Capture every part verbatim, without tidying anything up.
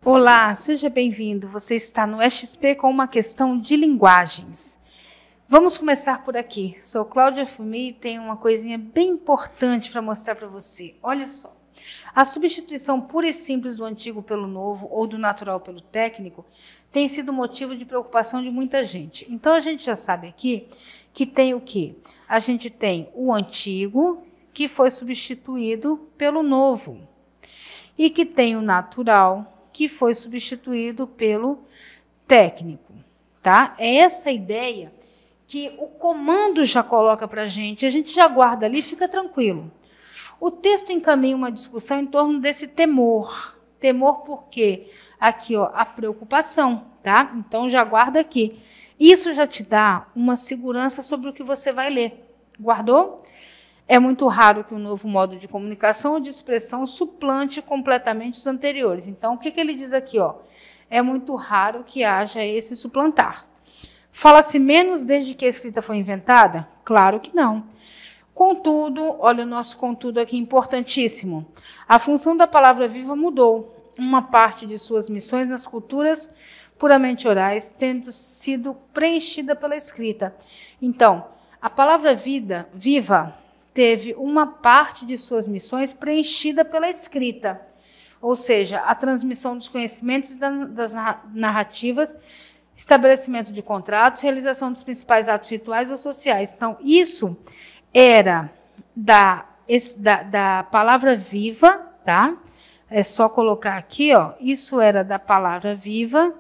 Olá, seja bem-vindo. Você está no E X P com uma questão de linguagens. Vamos começar por aqui. Sou Cláudia Fumi e tenho uma coisinha bem importante para mostrar para você. Olha só. A substituição pura e simples do antigo pelo novo ou do natural pelo técnico tem sido motivo de preocupação de muita gente. Então, a gente já sabe aqui que tem o quê? A gente tem o antigo que foi substituído pelo novo e que tem o natural que foi substituído pelo técnico, tá? É essa ideia que o comando já coloca para a gente, a gente já guarda ali, fica tranquilo. O texto encaminha uma discussão em torno desse temor. Temor por quê? Aqui, ó, a preocupação, tá? Então, já guarda aqui. Isso já te dá uma segurança sobre o que você vai ler. Guardou? É muito raro que um novo modo de comunicação ou de expressão suplante completamente os anteriores. Então, o que, que ele diz aqui? Ó? É muito raro que haja esse suplantar. Fala-se menos desde que a escrita foi inventada? Claro que não. Contudo, olha o nosso contudo aqui, importantíssimo. A função da palavra viva mudou. Uma parte de suas missões nas culturas puramente orais, tendo sido preenchida pela escrita. Então, a palavra vida, viva, teve uma parte de suas missões preenchida pela escrita, ou seja, a transmissão dos conhecimentos das narrativas, estabelecimento de contratos, realização dos principais atos rituais ou sociais. Então, isso era da, da, da palavra viva, tá? É só colocar aqui, ó, isso era da palavra viva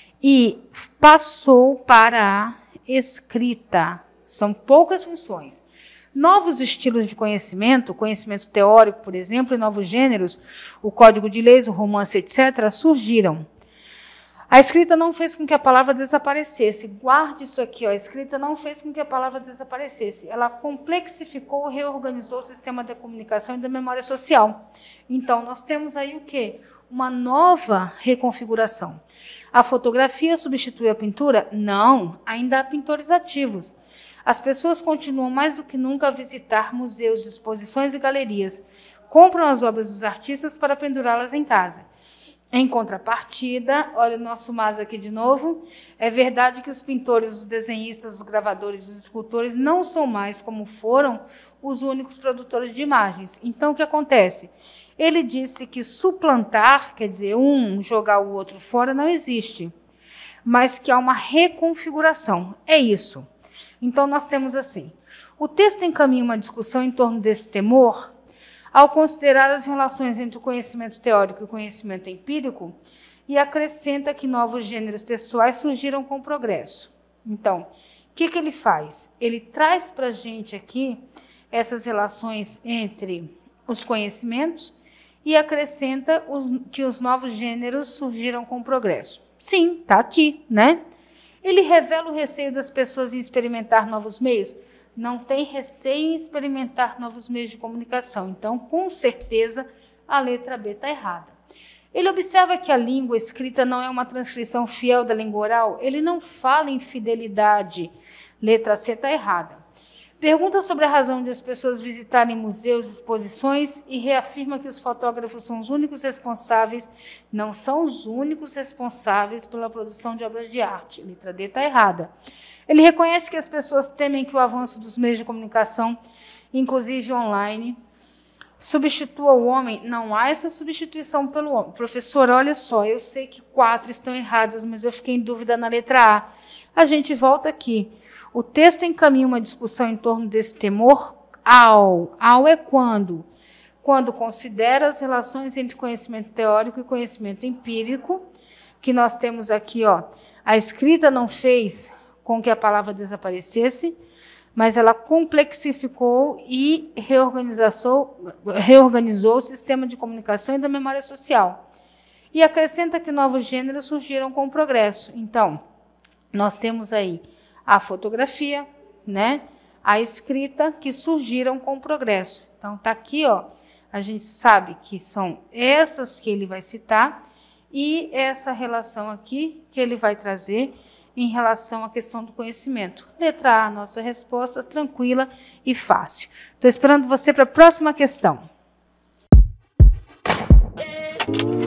e passou para a escrita. São poucas funções. Novos estilos de conhecimento, conhecimento teórico, por exemplo, e novos gêneros, o código de leis, o romance, etcétera, surgiram. A escrita não fez com que a palavra desaparecesse. Guarde isso aqui, ó. A escrita não fez com que a palavra desaparecesse. Ela complexificou, reorganizou o sistema da comunicação e da memória social. Então, nós temos aí o quê? Uma nova reconfiguração. A fotografia substitui a pintura? Não, ainda há pintores ativos. As pessoas continuam mais do que nunca a visitar museus, exposições e galerias. Compram as obras dos artistas para pendurá-las em casa. Em contrapartida, olha o nosso mas aqui de novo, é verdade que os pintores, os desenhistas, os gravadores, os escultores não são mais, como foram, os únicos produtores de imagens. Então, o que acontece? Ele disse que suplantar, quer dizer, um jogar o outro fora, não existe, mas que há uma reconfiguração. É isso. Então, nós temos assim, o texto encaminha uma discussão em torno desse temor, ao considerar as relações entre o conhecimento teórico e o conhecimento empírico, e acrescenta que novos gêneros textuais surgiram com o progresso. Então, o que, que ele faz? Ele traz para a gente aqui essas relações entre os conhecimentos e acrescenta os, que os novos gêneros surgiram com o progresso. Sim, está aqui, né? Ele revela o receio das pessoas em experimentar novos meios? Não tem receio em experimentar novos meios de comunicação. Então, com certeza, a letra B está errada. Ele observa que a língua escrita não é uma transcrição fiel da língua oral. Ele não fala em fidelidade. Letra C está errada. Pergunta sobre a razão de as pessoas visitarem museus, exposições e reafirma que os fotógrafos são os únicos responsáveis, não são os únicos responsáveis pela produção de obras de arte. Letra D está errada. Ele reconhece que as pessoas temem que o avanço dos meios de comunicação, inclusive online, substitua o homem. Não há essa substituição pelo homem. Professor, olha só, eu sei que quatro estão erradas, mas eu fiquei em dúvida na letra A. A gente volta aqui. O texto encaminha uma discussão em torno desse temor ao. Ao é quando? Quando considera as relações entre conhecimento teórico e conhecimento empírico, que nós temos aqui, ó, a escrita não fez com que a palavra desaparecesse, mas ela complexificou e reorganizou, reorganizou o sistema de comunicação e da memória social. E acrescenta que novos gêneros surgiram com o progresso. Então, nós temos aí a fotografia, né, a escrita, que surgiram com o progresso. Então, está aqui, ó, a gente sabe que são essas que ele vai citar e essa relação aqui que ele vai trazer em relação à questão do conhecimento. Letra A, nossa resposta, tranquila e fácil. Estou esperando você para a próxima questão.